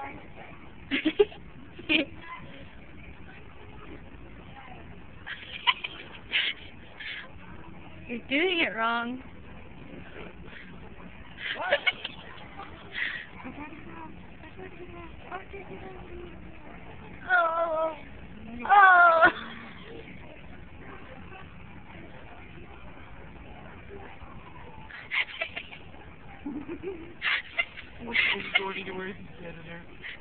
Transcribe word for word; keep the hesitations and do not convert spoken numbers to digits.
You're doing it wrong. Oh. Oh. What's going to where he's standing there?